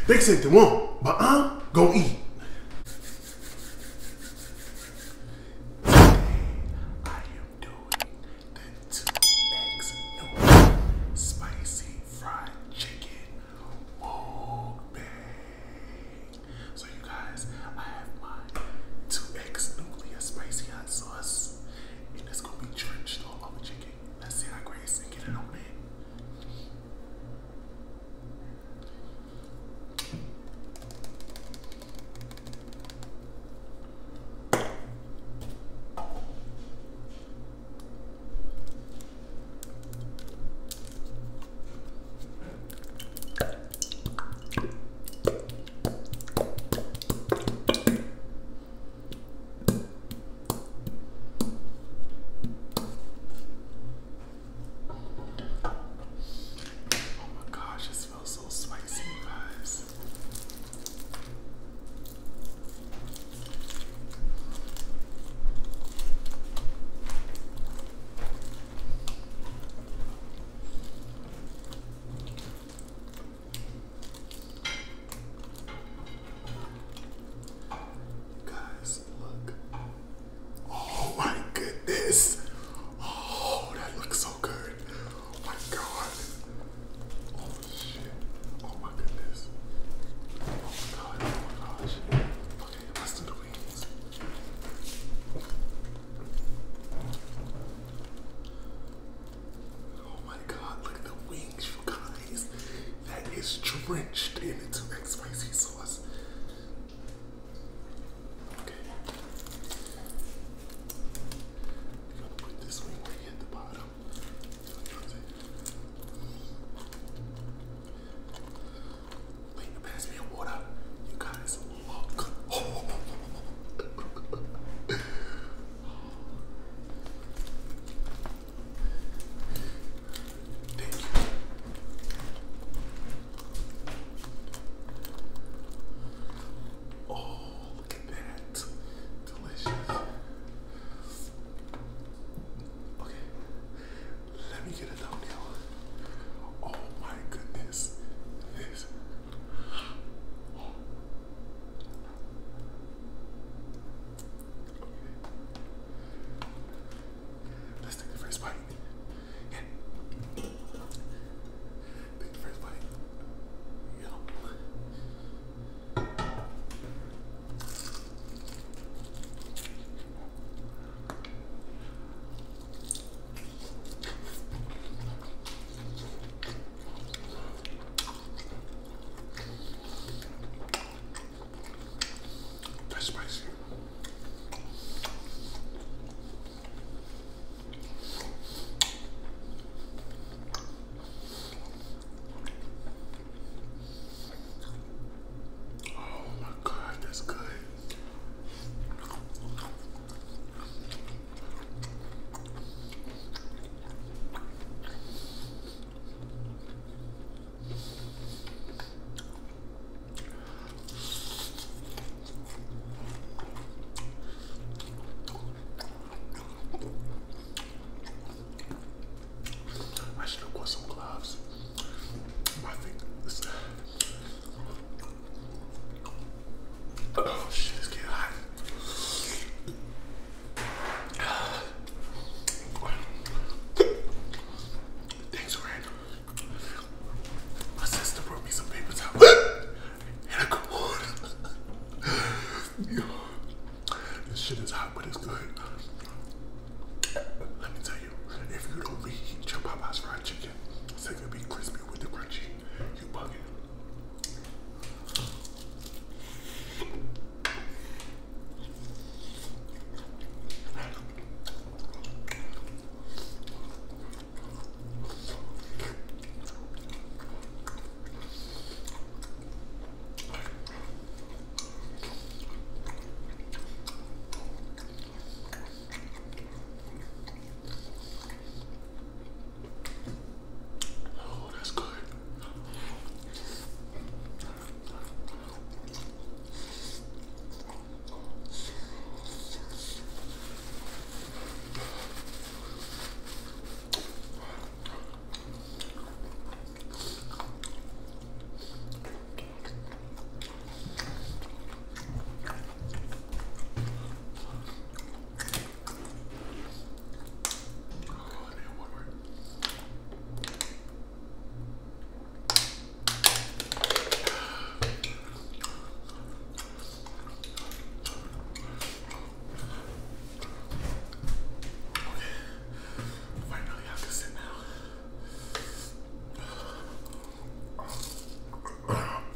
They said they won't, but I'm gonna eat. I am doing the 2X new spicy fried chicken mukbang. So you guys, I have my 2X nuclear spicy hot sauce, and it's gonna be drenched all over chicken. Let's see how Grace and get it on in. Oh, that looks so good. Oh my God. Oh shit. Oh my goodness. Oh my God. Oh my gosh. Okay, let's do the wings. Oh my God, look at the wings, you guys. That is drenched in the 2X spicy sauce. Spicy. Oh my God, that's good. Oh shit, it's getting hot. Thanks, Randall. My sister brought me some paper towels and a cup of water. Yo, this shit is hot, but it's good. Let me tell you, if you don't reheat your Popeyes fried chicken, it's gonna be crispy with the crunchy. You bugging.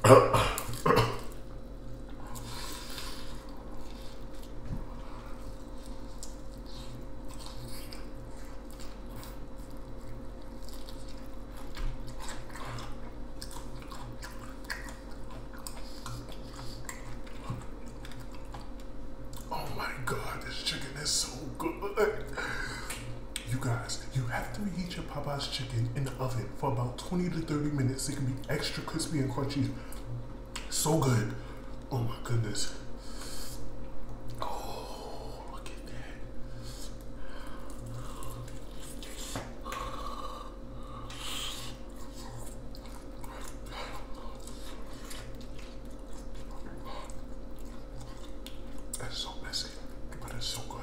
Oh my God, this chicken is so good. You guys, you have to reheat your Popeyes chicken in the oven for about 20 to 30 minutes. It can be extra crispy and crunchy. So good. Oh my goodness. Oh, look at that. That's so messy, but it's so good.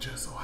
just so